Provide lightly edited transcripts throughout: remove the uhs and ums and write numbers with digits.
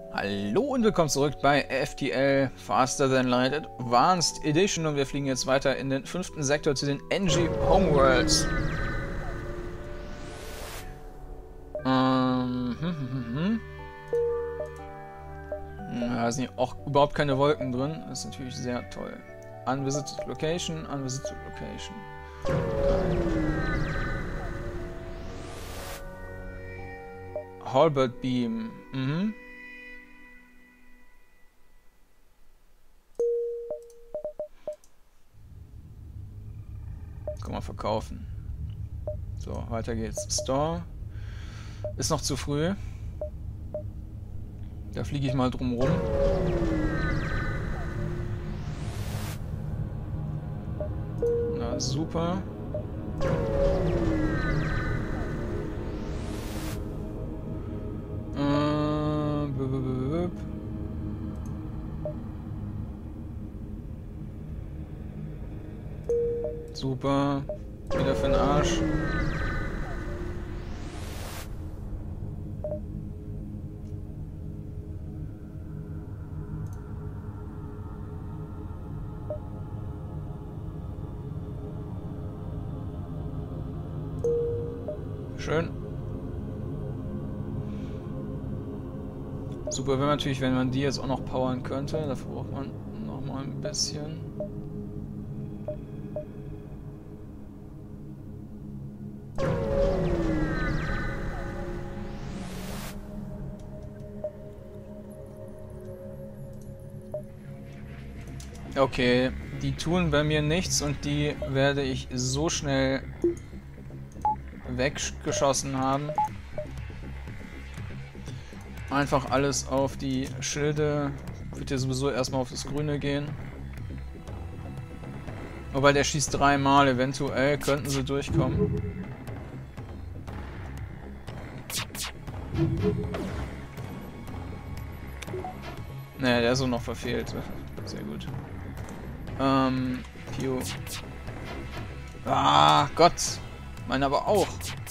Hallo und willkommen zurück bei FTL Faster Than Light Advanced Edition und wir fliegen jetzt weiter in den 5. Sektor zu den NG Homeworlds. Da sind auch überhaupt keine Wolken drin, das ist natürlich sehr toll. Unvisited Location, Unvisited Location. Halbert Beam, Kann man verkaufen. So, weiter geht's. Store. Ist noch zu früh. Da fliege ich mal drum rum. Na, super. Super. Wieder für den Arsch. Schön. Super wäre natürlich, wenn man die jetzt auch noch powern könnte. Dafür braucht man noch mal ein bisschen. Okay, die tun bei mir nichts und die werde ich so schnell weggeschossen haben. Einfach alles auf die Schilde. Wird ja sowieso erstmal auf das Grüne gehen. Wobei der schießt 3-mal, eventuell könnten sie durchkommen. Naja, der ist so noch verfehlt. Sehr gut. Pio. Ah, Gott. Meine aber auch.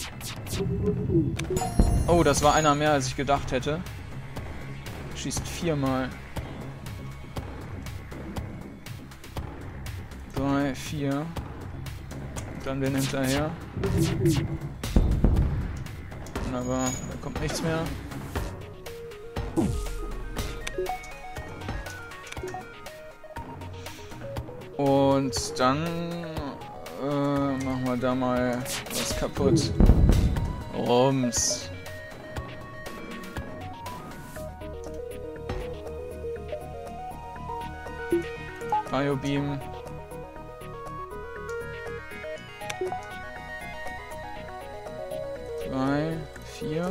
Oh, das war einer mehr, als ich gedacht hätte. Schießt 4-mal. 3, 4. Dann den hinterher. Wunderbar. Da kommt nichts mehr. Und dann machen wir da mal was kaputt. Rums. Biobeam. Drei, 4.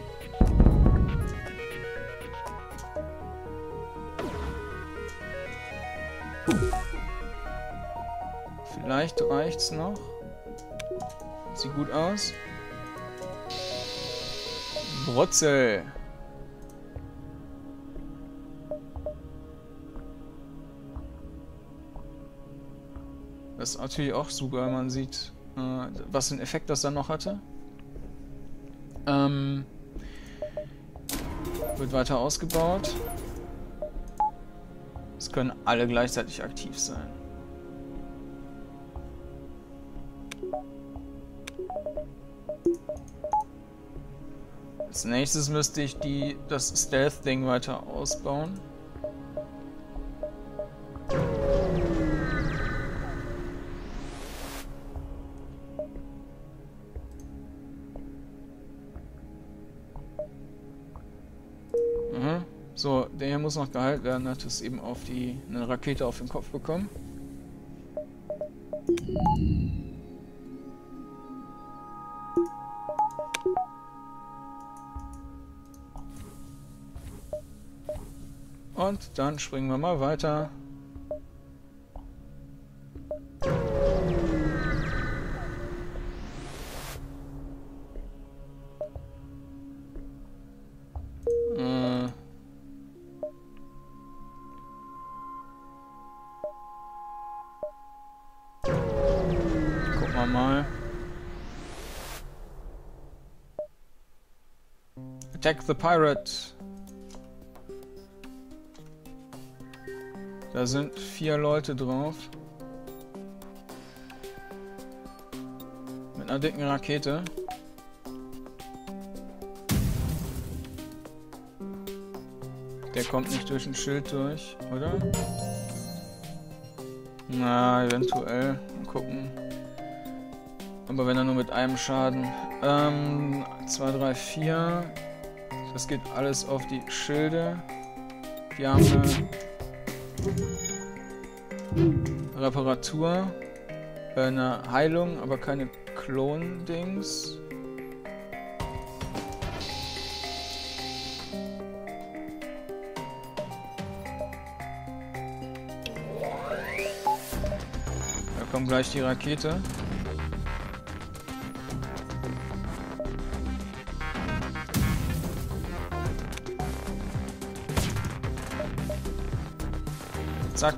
Vielleicht reicht's noch. Sieht gut aus. Brutzel. Das ist natürlich auch super, wenn man sieht, was für einen Effekt das dann noch hatte. Wird weiter ausgebaut. Es können alle gleichzeitig aktiv sein. Als nächstes müsste ich das Stealth-Ding weiter ausbauen. So, der hier muss noch geheilt werden, hat es eben auf eine Rakete auf den Kopf bekommen. Und dann springen wir mal weiter. Gucken wir mal. Attack the Pirate. Da sind 4 Leute drauf. Mit einer dicken Rakete. Der kommt nicht durch ein Schild durch, oder? Na, eventuell. Mal gucken. Aber wenn er nur mit einem Schaden. 2, 3, 4. Das geht alles auf die Schilde. Die haben eine Reparatur. Eine Heilung, aber keine Klon-Dings. Da kommt gleich die Rakete. Zack.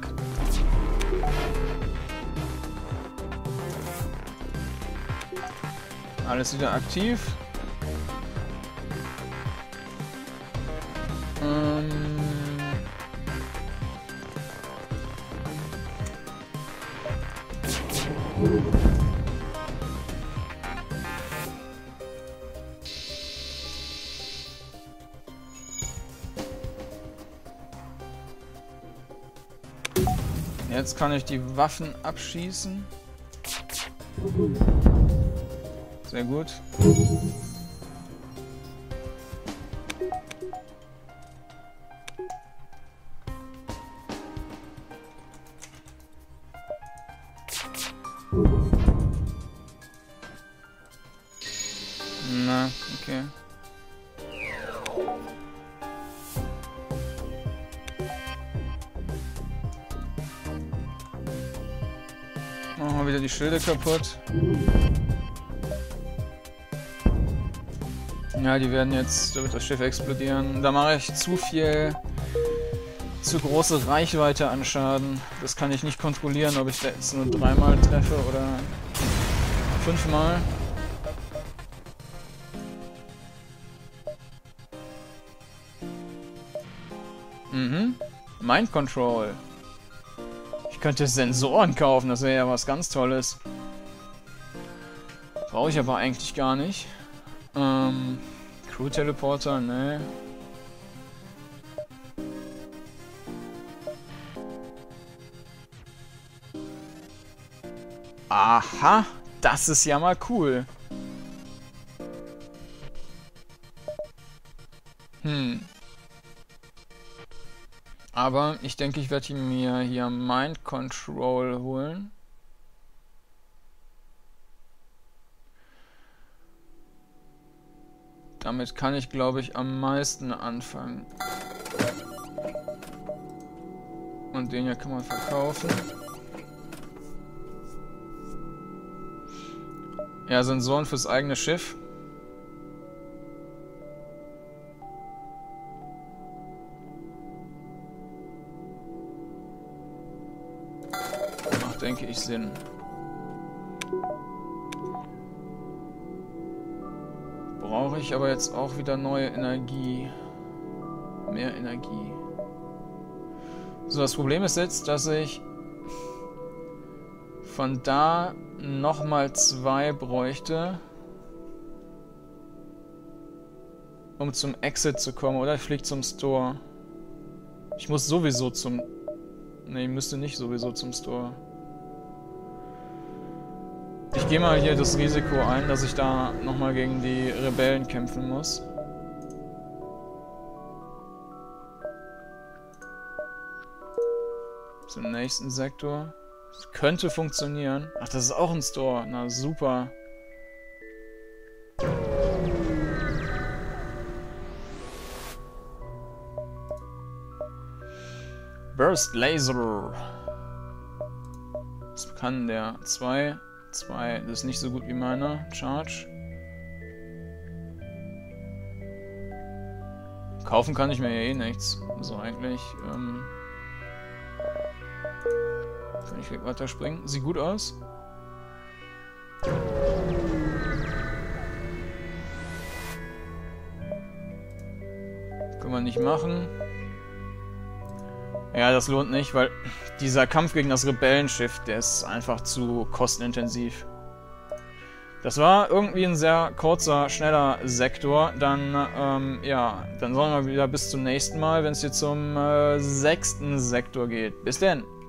Alles wieder aktiv. Jetzt kann ich die Waffen abschießen. Sehr gut. Na, okay. Machen wir wieder die Schilde kaputt. Ja, die werden jetzt, da wird das Schiff explodieren. Da mache ich zu große Reichweite an Schaden. Das kann ich nicht kontrollieren, ob ich da jetzt nur 3-mal treffe oder 5-mal. Mind Control. Ich könnte Sensoren kaufen, das wäre ja was ganz Tolles. Brauche ich aber eigentlich gar nicht. Crew-Teleporter, ne. Aha, das ist ja mal cool. Aber ich denke, ich werde mir hier Mind Control holen. Damit kann ich, glaube ich, am meisten anfangen. Und den hier kann man verkaufen. Ja, Sensoren fürs eigene Schiff. Macht, denke ich, Sinn. Brauche ich aber jetzt auch wieder neue Energie. Mehr Energie. So, das Problem ist jetzt, dass ich von da nochmal 2 bräuchte, um zum Exit zu kommen. Oder ich fliege zum Store. Ich muss sowieso zum... Ne, ich müsste nicht sowieso zum Store. Ich gehe mal hier das Risiko ein, dass ich da nochmal gegen die Rebellen kämpfen muss. Zum nächsten Sektor. Das könnte funktionieren. Ach, das ist auch ein Store. Na, super. Burst Laser. Was kann der? 2. Das ist nicht so gut wie meiner. Charge. Kaufen kann ich mir ja eh nichts. Also eigentlich, kann ich gleich weiterspringen. Sieht gut aus. Können wir nicht machen. Ja, das lohnt nicht, weil dieser Kampf gegen das Rebellenschiff, der ist einfach zu kostenintensiv. Das war irgendwie ein sehr kurzer, schneller Sektor. Dann, ja, dann sollen wir wieder bis zum nächsten Mal, wenn es hier zum 6. Sektor geht. Bis denn!